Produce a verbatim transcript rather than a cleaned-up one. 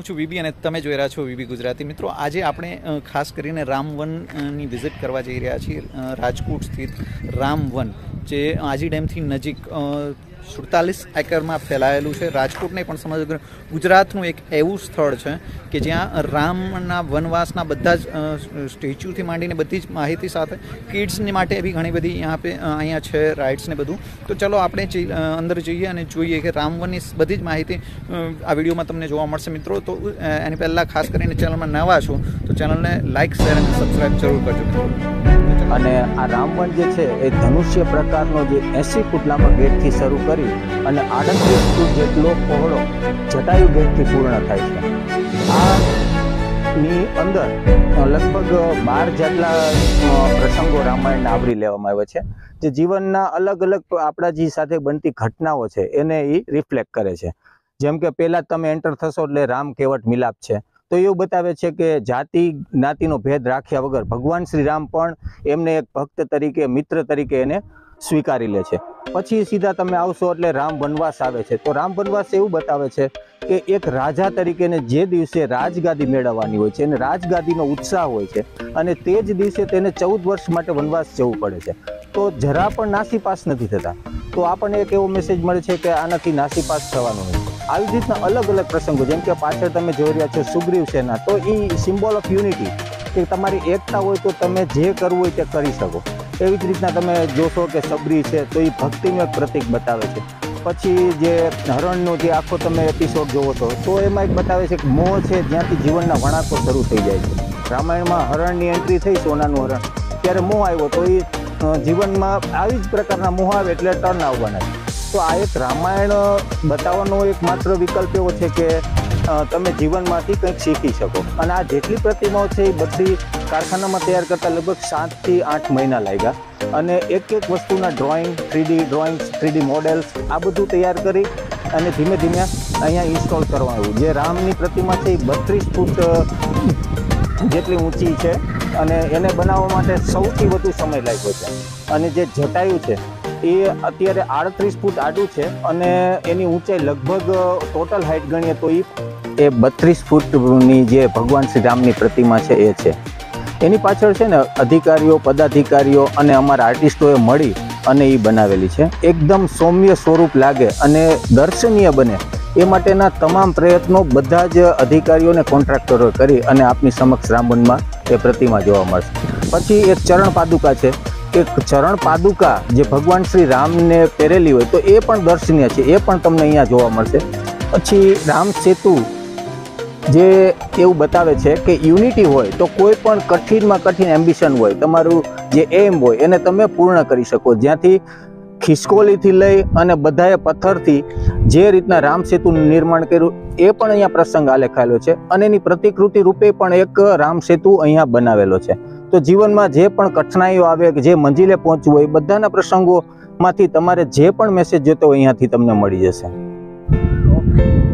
છું વીબી અને તમે જોઈ રહ્યા છો વીબી ગુજરાતી। મિત્રો આજે આપણે ખાસ કરીને રામવનની વિઝિટ કરવા જઈ રહ્યા છીએ। રાજકોટ સ્થિત રામવન જે આજી ડેમથી નજીક સુડતાલીસ એકરમાં ફેલાયેલું છે। રાજકોટ નહીં પણ સમગ્ર ગુજરાતનું એક એવું સ્થળ છે કે જ્યાં રામના વનવાસના બધા જ સ્ટેચ્યુથી માંડીને બધી જ માહિતી સાથે કિડ્સની માટે બી ઘણી બધી यहाँ पे અહીંયા છે રાઇડ્સ ને બધું। તો ચલો આપણે અંદર જઈએ અને જોઈએ કે રામવનની બધી જ માહિતી આ વિડીયોમાં તમને જોવા મળશે મિત્રો। તો એની પહેલાં ખાસ કરીને ચેનલમાં નવા છો તો ચેનલને લાઇક શેર અને સબસ્ક્રાઈબ જરૂર કરજો। અને આ રામવન જે છે એ ધનુષ્ય પ્રકારનો જે એંસી ફૂટ લાંબા ગેટથી શરૂ કરી અને આડત્રીસ ફૂટ જેટલો પહોળો જટાયુ ગેટથી પૂર્ણ થાય છે। આની અંદર લગભગ બાર જેટલા પ્રસંગો રામાયણને આવરી લેવામાં આવ્યા છે, જે જીવનના અલગ અલગ આપણા જે સાથે બનતી ઘટનાઓ છે એને એ રિફ્લેક્ટ કરે છે। જેમ કે પહેલાં તમે એન્ટર થશો એટલે રામ કેવટ મિલાપ છે, તો એવું બતાવે છે કે જાતિ જ્ઞાતિનો ભેદ રાખ્યા વગર ભગવાન શ્રી રામ પણ એમને એક ભક્ત તરીકે મિત્ર તરીકે એને સ્વીકારી લે છે। પછી સીધા તમે આવશો એટલે રામ વનવાસ આવે છે। તો રામ વનવાસ એવું બતાવે છે કે એક રાજા તરીકેને જે દિવસે રાજગાદી મેળવવાની હોય છે અને રાજગાદીનો ઉત્સાહ હોય છે અને તે જ દિવસે તેને ચૌદ વર્ષ માટે વનવાસ જવું પડે છે, તો જરા પણ નાસીપાસ નથી થતા। તો આપણને એક એવો મેસેજ મળે છે કે આનાથી નાસીપાસ થવાનું નથી। આવી જ રીતના અલગ અલગ પ્રસંગો, જેમ કે પાછળ તમે જોઈ રહ્યા છો સુગ્રીવ સેના, તો એ સિમ્બોલ ઓફ યુનિટી કે તમારી એકતા હોય તો તમે જે કરવું હોય તે કરી શકો। એવી જ રીતના તમે જોશો કે સબરી છે તો એ ભક્તિનું એક પ્રતીક બતાવે છે। પછી જે હરણનો જે આખો તમે એપિસોડ જોવો છો તો એમાં એક બતાવે છે કે મોહ છે જ્યાંથી જીવનના વણાકો શરૂ થઈ જાય છે। રામાયણમાં હરણની એન્ટ્રી થઈ, સોનાનું હરણ, ત્યારે મોહ આવ્યો તો એ જીવનમાં આવી જ પ્રકારના મોહ આવે એટલે ટર્ન આવવાના છે। તો આ એક રામાયણ બતાવવાનો એક માત્ર વિકલ્પ એવો છે કે તમે જીવનમાંથી કંઈક શીખી શકો। અને આ જેટલી પ્રતિમાઓ છે એ બધી કારખાનામાં તૈયાર કરતાં લગભગ સાતથી આઠ મહિના લાગ્યા અને એક એક વસ્તુના drawing, three D drawings, three D models આ બધું તૈયાર કરી અને ધીમે ધીમે અહીંયા ઇન્સ્ટોલ કરવાનું। જે રામની પ્રતિમા છે એ બત્રીસ ફૂટ જેટલી ઊંચી છે અને એને બનાવવા માટે સૌથી વધુ સમય લાગ્યો છે। અને જે જટાયુ છે એ અત્યારે આડત્રીસ ફૂટ આડું છે અને એની ઊંચાઈ લગભગ ટોટલ હાઇટ ગણીએ તો એ બત્રીસ ફૂટની જે ભગવાન શ્રી રામની પ્રતિમા છે એ છે। એની પાછળ છે ને અધિકારીઓ, પદાધિકારીઓ અને અમારા આર્ટિસ્ટોએ મળી અને એ બનાવેલી છે। એકદમ સૌમ્ય સ્વરૂપ લાગે અને દર્શનીય બને એ માટેના તમામ પ્રયત્નો બધા જ અધિકારીઓ અને કોન્ટ્રાક્ટરો કરી અને આપની સમક્ષ રામવનમાં એ પ્રતિમા જોવા મળશે। પછી એક ચરણ પાદુકા છે કે ચરણ પાદુકા જે ભગવાન શ્રી રામને પહેરેલી હોય તો એ પણ દર્શનીય છે, એ પણ તમને અહીંયા જોવા મળશે। પછી રામ સેતુ જે એવું બતાવે છે કે યુનિટી હોય તો કોઈ પણ કઠિનમાં કઠિન એમ્બિશન હોય, તમારું જે એમ હોય એને તમે પૂર્ણ કરી શકો। જ્યાંથી ખિસકોલીથી લઈ અને બધાએ પથ્થરથી જે રીતના રામ સેતુનું નિર્માણ કર્યું એ પણ અહીંયા પ્રસંગ આલેખાયેલો છે અને એની પ્રતિકૃતિ રૂપે પણ એક રામ સેતુ અહીંયા બનાવેલો છે। તો જીવનમાં જે પણ કઠિનાઈઓ આવે કે જે મંજિલે પહોંચવું હોય એ બધાના પ્રસંગોમાંથી તમારે જે પણ મેસેજ જોતો હોય અહીંયાથી તમને મળી જશે।